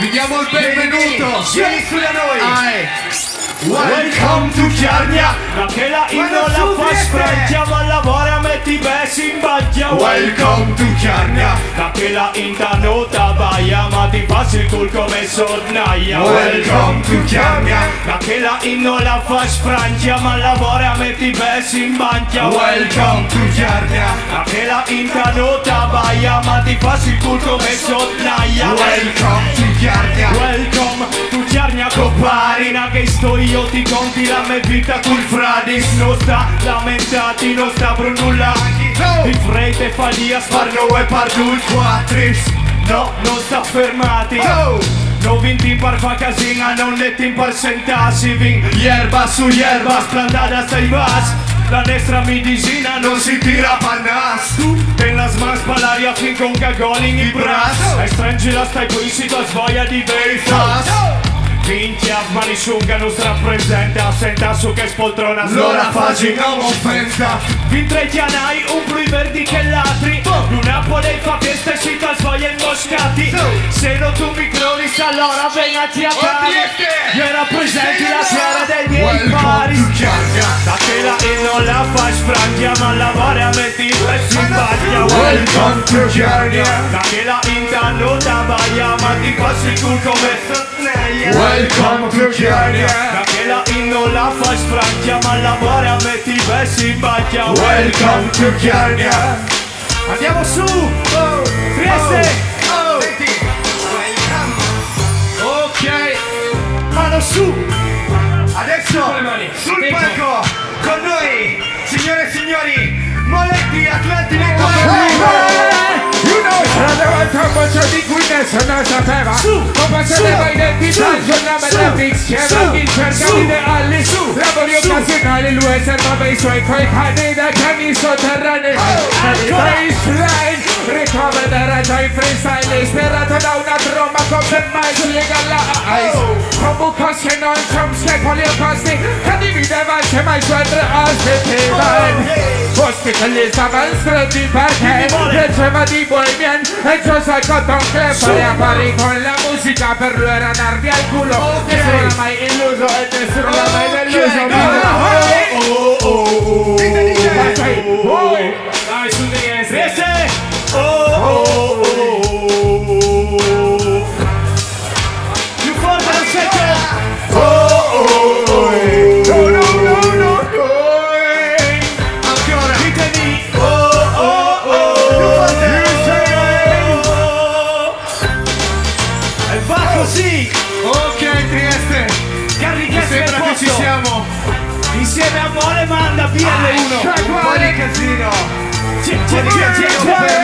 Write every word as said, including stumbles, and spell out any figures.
Vi diamo il benvenuto. Vieni su da noi. Ai. Welcome to Chiarnia. Che la inno la fa sfrangia, ma lavora metti bessi in baggia. Welcome to Chiarnia. Che la inta nota baia, ma ti passi il cul come sonnaia. Welcome to Chiarnia. Che la inno la fa sfrangia, ma lavora metti bessi in baggia. Welcome to Chiarnia. Che la inta nota baia, ma ti passi il cul come sonnaia. Welcome to Chiarnia. Welcome to Chiarnia comparina, che sto io ti conti la mia vita col fradis. Non sta lamentati, non sta per nulla. Il frate fa lì a sparno e parlo il quattris. No, non sta fermati. Non vinti per fa casina, non letti in per sentarsi. Vin yerba su yerba, splandata stai vas. La destra medicina non si tira pa' nas. Ten las mans pa' l'aria fin con cagolin i bras. Ai strangi la stai qui a svoia di bei fast. Vintia, ma nisciunga non si rappresenta. Senta su che spoltrona L'ora facci non offensa. Vintre chianai un più verdi che l'altri. Luna podei fa festa e si ta svoia in moscati. Se non tu mi cronis allora ven a tiacare. Io rappresenti la terra dei miei pari. Da che la e non la fa sfrangia, ma lavora metti presso in baglia. Welcome to Chiarnia. Da che la intanno da baia, ma ti passi il cul come sonneia. Welcome to Chiarnia. Da che la inno la fa sfrangia, ma lavora metti i bessi in baglia. Welcome to Chiarnia. Andiamo su! Oh, Trieste! Oh, senti. Ok. Mano su! Adesso sul palco con noi, signore e signori, Moletti Atlanti Nico. Una volta un bacio di Guinness non sapeva come sapeva identità, giornata Netflix, c'era chi cerca ideali, lavori occasionali, lui servava i suoi coetanei da cani sotterranei. Baseline, ricove da raggio in freestyle, ispirato da una tromba come Miles Legalize. Con Bukowski non Chomsky, poliopasti, che divideva insieme ai suoi tre ospiti. Ospitalizzava in strati perché leggeva di Bohemian e Joseph Cotton Club. Faceva pari con la musica, per lui era darvi al culo. Nessuno l'ha mai illuso e nessuno l'ha mai deluso. Oh oh oh oh. Dai su di Trieste. Oh oh oh. Più forte al secco. Oh oh oh. No no no no no. Ancora. Ditemi. Oh oh oh. E va così. Ok Trieste. Carica Sembra che ci siamo. Insieme a Mole manda B L uno. Un po' di casino. C'è, c'è, c'è, c'è, c'è.